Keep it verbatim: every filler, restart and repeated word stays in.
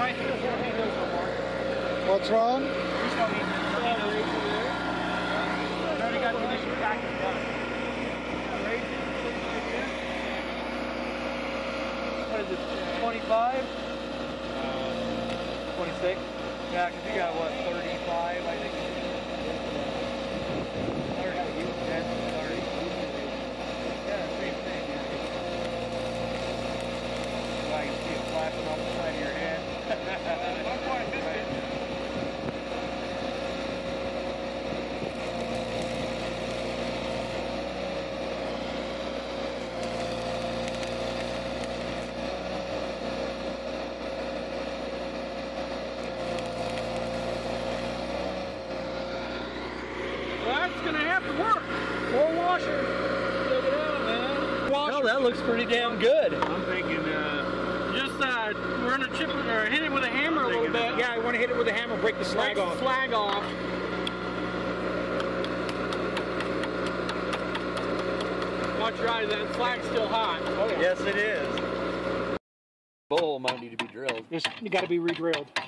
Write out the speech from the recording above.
Right, he doesn't need those no more. What's wrong? He's don't need those. I've already got the initial package done. What is it, twenty-five? twenty-six? Yeah, because you got, what, thirty-five, I think? thirty, ten, thirty. Yeah, same thing, yeah. Well, you see it flashing off the side of your head. That's gonna have to work. Four washer. Check it out, man. Washer. Oh, that looks pretty damn good. I'm thinking, uh, Just uh, we're gonna chip it or hit it with a hammer a little bit. Yeah, I want to hit it with a hammer, break the slag Break off. the slag off. Watch your eyes. That flag's still hot. oh, yes, it is. Bowl might need to be drilled. Just, you got to be re-drilled.